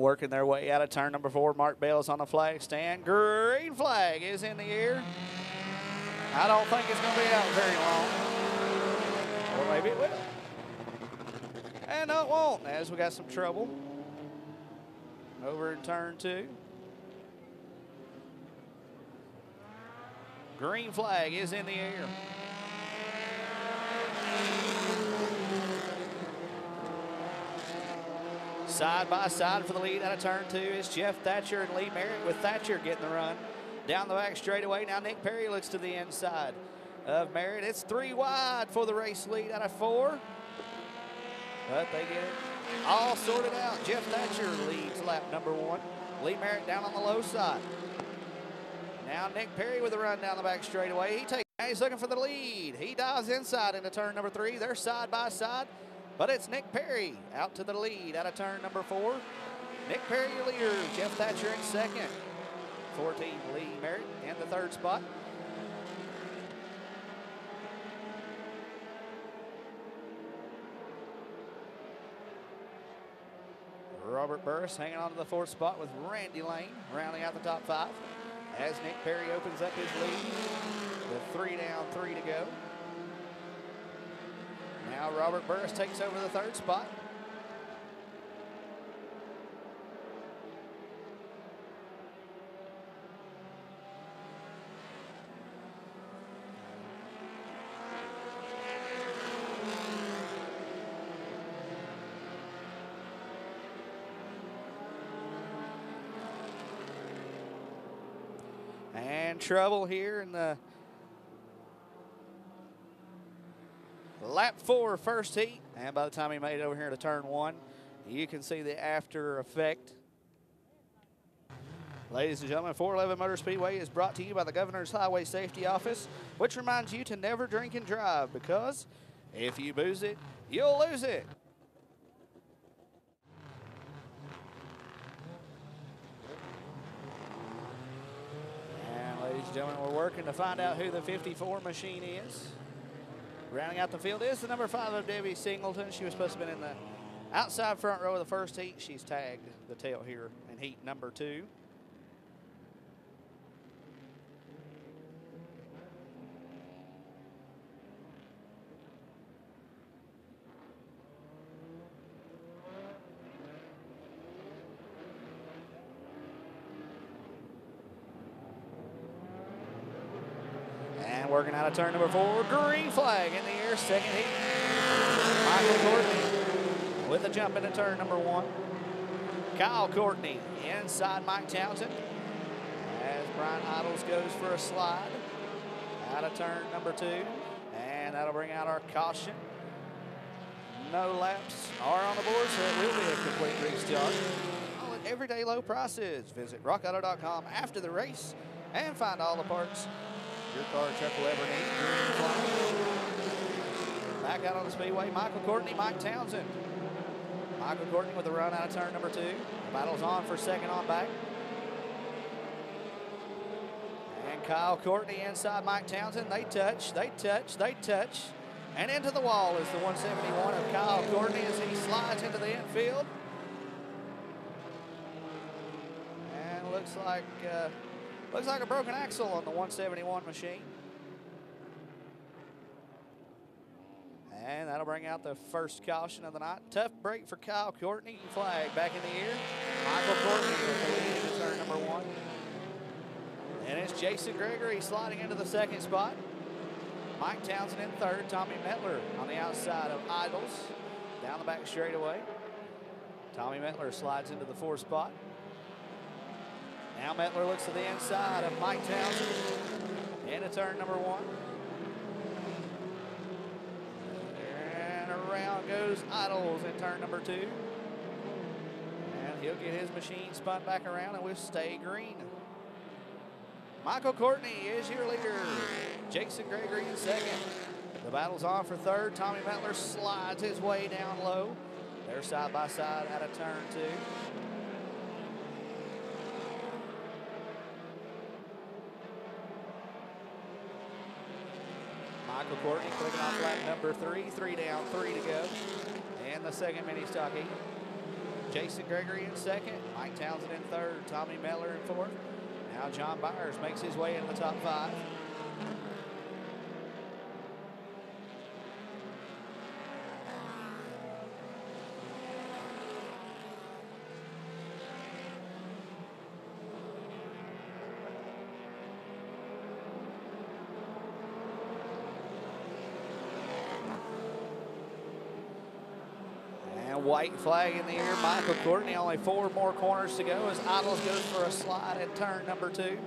working their way out of turn number 4. Mark Bell's on the flag stand. Green flag is in the air. I don't think it's going to be out very long. Or maybe it will. And no, it won't, as we got some trouble over in turn 2. Green flag is in the air. Side by side for the lead out of turn 2 is Jeff Thatcher and Lee Merritt, with Thatcher getting the run. Down the back straightaway, now Nick Perry looks to the inside of Merritt. It's 3 wide for the race lead out of 4. But they get it all sorted out. Jeff Thatcher leads lap number 1. Lee Merritt down on the low side. Now Nick Perry with a run down the back straightaway. He's looking for the lead. He dives inside into turn number 3. They're side by side, but it's Nick Perry out to the lead out of turn number 4. Nick Perry your leader. Jeff Thatcher in second. 14 Lee Merritt in the 3rd spot. Robert Burris hanging on to the 4th spot with Randy Lane rounding out the top 5 as Nick Perry opens up his lead with 3 down, 3 to go. Now Robert Burris takes over the 3rd spot. And trouble here in the lap 4 first heat. And by the time he made it over here to turn 1, you can see the after effect. Ladies and gentlemen, 411 Motor Speedway is brought to you by the Governor's Highway Safety Office, which reminds you to never drink and drive, because if you booze it, you'll lose it. Ladies and gentlemen, we're working to find out who the 54 machine is. Rounding out the field is the number 5 of Debbie Singleton. She was supposed to have been in the outside front row of the first heat. She's tagged the tail here in heat number 2. Working out of turn number 4, green flag in the air, 2nd heat. Michael Courtney with a jump into turn number 1. Kyle Courtney inside Mike Townsend as Brian Idles goes for a slide out of turn number 2. And that'll bring out our caution. No laps are on the board, so it will be a complete restart. All at everyday low prices. Visit rockauto.com after the race and find all the parts your car or truck will ever need. Back out on the speedway, Michael Courtney, Mike Townsend. Michael Courtney with a run out of turn number 2. Battles on for 2nd on back. And Kyle Courtney inside Mike Townsend. They touch, they touch, they touch. And into the wall is the 171 of Kyle Courtney as he slides into the infield. And looks like a broken axle on the 171 machine. And that'll bring out the first caution of the night. Tough break for Kyle Courtney. Flag back in the air. Michael Courtney with the lead into turn number 1. And it's Jason Gregory sliding into the 2nd spot. Mike Townsend in 3rd. Tommy Metler on the outside of Idles. Down the back straightaway. Tommy Metler slides into the 4th spot. Now Metler looks to the inside of Mike Townsend into turn number 1. And around goes Idles in turn number 2. And he'll get his machine spun back around and we'll stay green. Michael Courtney is your leader. Jason Gregory in 2nd. The battle's on for 3rd. Tommy Metler slides his way down low. They're side by side out of turn 2. Michael Courtney clicking off lap number 3. 3 down, 3 to go. And the 2nd mini stock heat. Jason Gregory in second, Mike Townsend in third, Tommy Mettler in fourth. Now John Byers makes his way into the top 5. White flag in the air. Michael Courtney, only 4 more corners to go as Idles goes for a slide in turn number 2.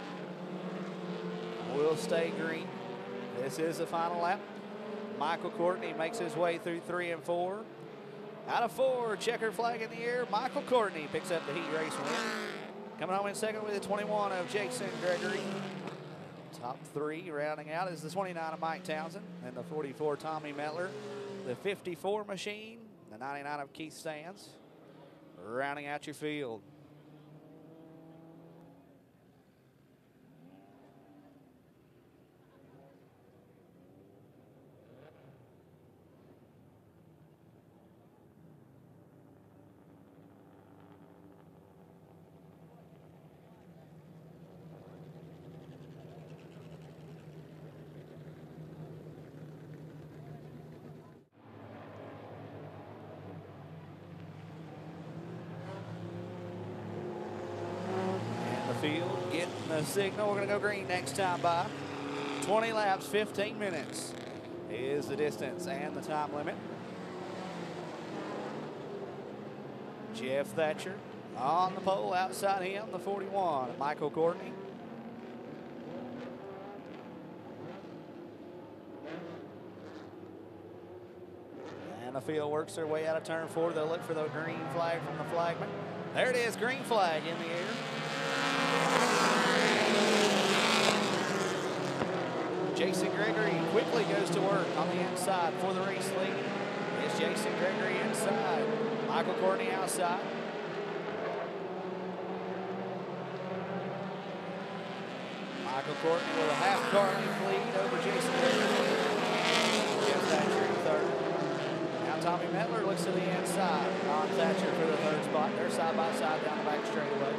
Will stay green. This is the final lap. Michael Courtney makes his way through 3 and 4. Out of 4, checkered flag in the air. Michael Courtney picks up the heat race win. Coming home in second with the 21 of Jason Gregory. Top 3 rounding out is the 29 of Mike Townsend and the 44 Tommy Mettler. The 54 Machine. The 99 of Keith Sands, rounding out your field. Field getting the signal. We're going to go green next time by. 20 laps, 15 minutes is the distance and the time limit. Jeff Thatcher on the pole. Outside him, the 41, Michael Courtney. And the field works their way out of turn 4. They'll look for the green flag from the flagman. There it is, green flag in the air. Jason Gregory quickly goes to work on the inside for the race lead. It's Jason Gregory inside. Michael Courtney outside. Michael Courtney with a half-car length lead over Jason Gregory. Jeff Thatcher in third. Now Tommy Mettler looks to the inside on Thatcher for the third spot. They're side by side down the back straightaway.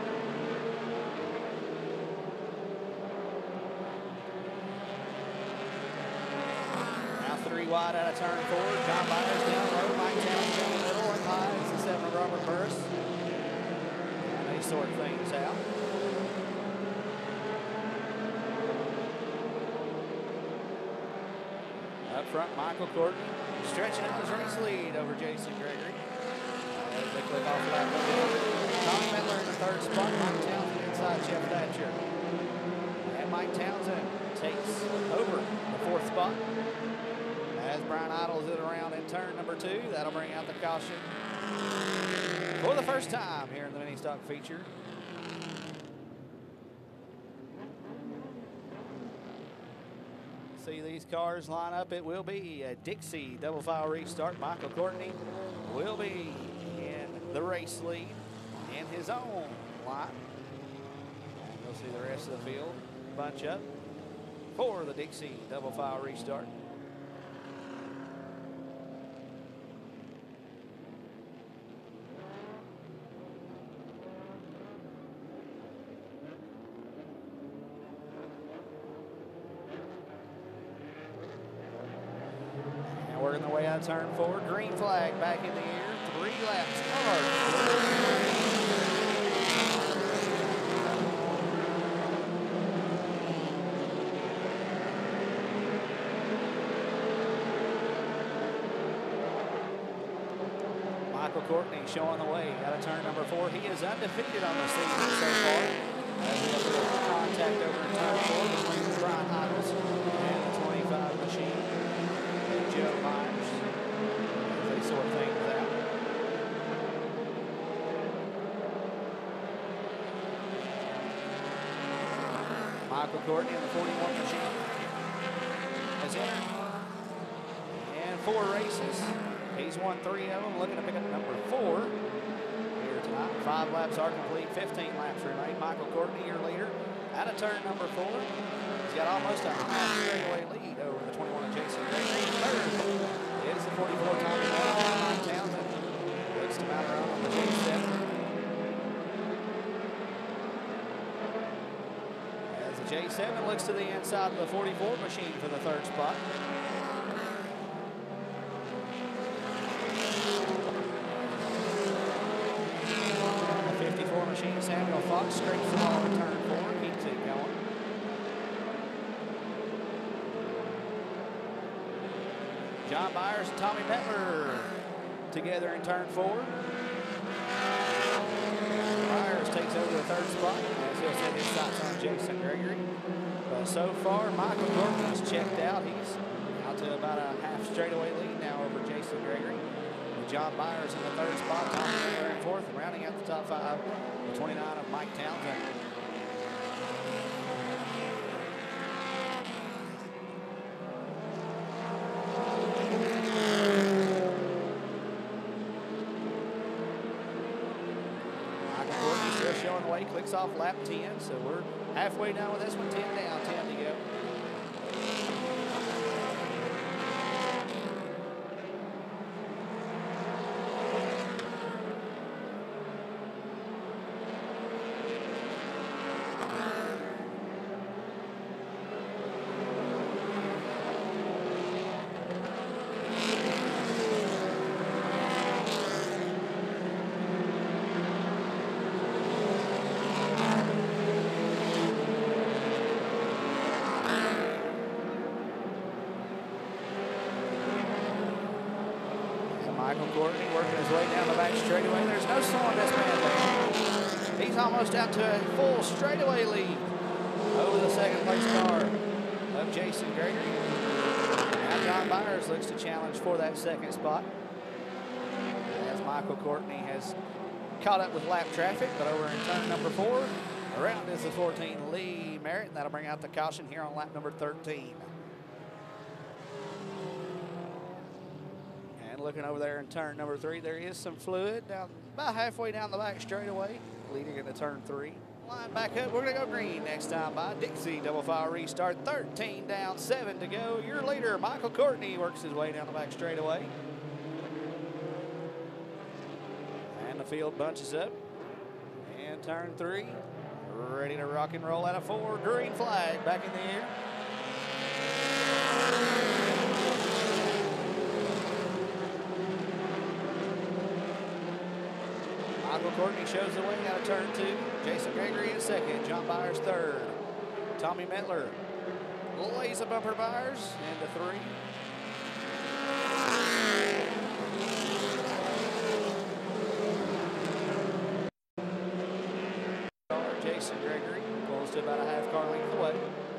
Wide out of turn 4. John Byers down low. Mike Townsend in the middle. And high is the 7 of Robert Burris. And they sort things out. Up front, Michael Courtney stretching out his race lead over Jason Gregory. As they click off lap number 2. Tommy Mettler in the third spot. Mike Townsend inside Jeff Thatcher. And Mike Townsend takes over the 4th spot. As Brian Idles it around in turn number 2, that'll bring out the caution for the first time here in the mini stock feature. See these cars line up. It will be a Dixie double file restart. Michael Courtney will be in the race lead in his own line. And you'll see the rest of the field bunch up for the Dixie double file restart. Working their way out of turn 4. Green flag back in the air. 3 laps hard. Michael Courtney showing the way out of turn number 4. He is undefeated on the season so far. As we have a little contact over in turn 4 between Brian Idles and the 25 Machine. Joe Myers as they sort things out. Michael Courtney in the 41 Machine has entered in 4 races. He's won 3 of them, looking to pick up number 4 here tonight. 5 laps are complete, 15 laps remain. Michael Courtney, your leader, out of turn number 4. He's got almost a half straightaway lead over the 21 of Jason Gregory. Third is the 44 Tommy Mettler. Townsend looks Just about around on the J7. As the J7 looks to the inside of the 44 machine for the third spot. The 54 machine, Samuel Fox, scrapes the ball in turn 4, keeps it going. John Byers and Tommy Metler together in turn 4. Byers takes over the third spot as he'll set his sights on Jason Gregory. But so far, Michael Courtney's checked out. He's out to about a half straightaway lead now over Jason Gregory. With John Byers in the third spot, Tommy Metler in fourth, and rounding out the top 5, the 29 of Mike Townsend. Showing the way, clicks off lap 10, so we're halfway down with this one, 10 down, 10 to go. Michael Courtney working his way down the back straightaway. There's no slowing this man down. He's almost out to a full straightaway lead over the second place car of Jason Gregory. Now John Byers looks to challenge for that second spot, as Michael Courtney has caught up with lap traffic, but over in turn number 4, around is the 14 Lee Merritt, and that'll bring out the caution here on lap number 13. Looking over there in turn number 3, there is some fluid down about halfway down the back straightaway, leading into turn 3. Line back up, we're gonna go green next time by Dixie. Double file restart, 13 down, 7 to go. Your leader, Michael Courtney, works his way down the back straightaway. And the field bunches up. And turn 3, ready to rock and roll out of 4. Green flag back in the air. Michael Courtney shows the way out of turn 2. Jason Gregory in second. John Byers third. Tommy Metler lays a bumper Byers into 3. Jason Gregory pulls to about a half car length away.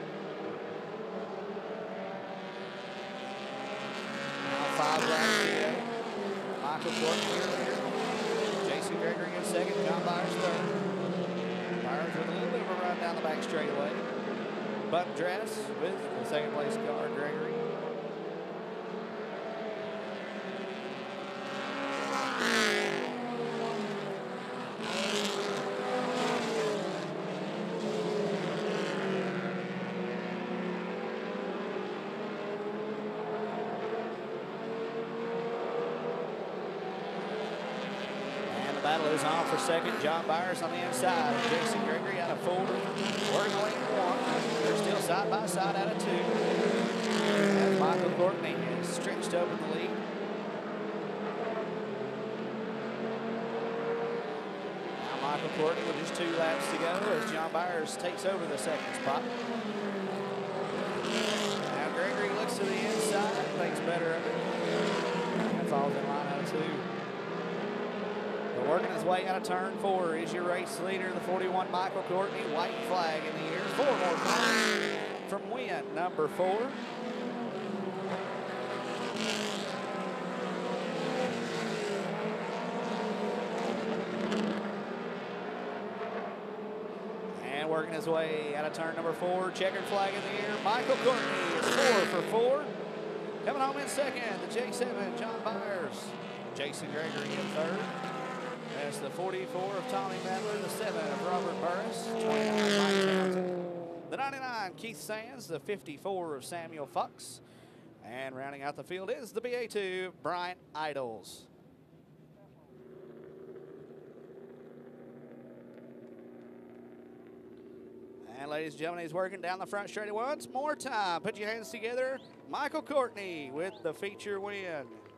Now 5 laps to go. Michael Courtney here. Jason Gregory in second, John Byers third. Byers with a little bit of a run down the back straightaway. Button dress with the second place car, Gregory. Battle is on for second. John Byers on the inside. Jason Gregory out of 4. Working lane 1. They're still side by side out of 2. And Michael Courtney is stretched open the lead. Now Michael Courtney with just 2 laps to go as John Byers takes over the second spot. Now Gregory looks to the inside, thinks better of it, and falls in line out of 2. Working his way out of turn 4 is your race leader, the 41 Michael Courtney. White flag in the air. 4 more cars from win number 4. And working his way out of turn number 4, checkered flag in the air. Michael Courtney is 4 for 4. Coming home in second, the J7, John Byers. Jason Gregory in third. That's the 44 of Tommy Madler, the 7 of Robert Burris, 29 Mike Townsend, the 99 Keith Sands, the 54 of Samuel Fox, and rounding out the field is the BA2 Bryant Idols. ladies and gentlemen, he's working down the front straight once more time. Put your hands together. Michael Courtney with the feature win.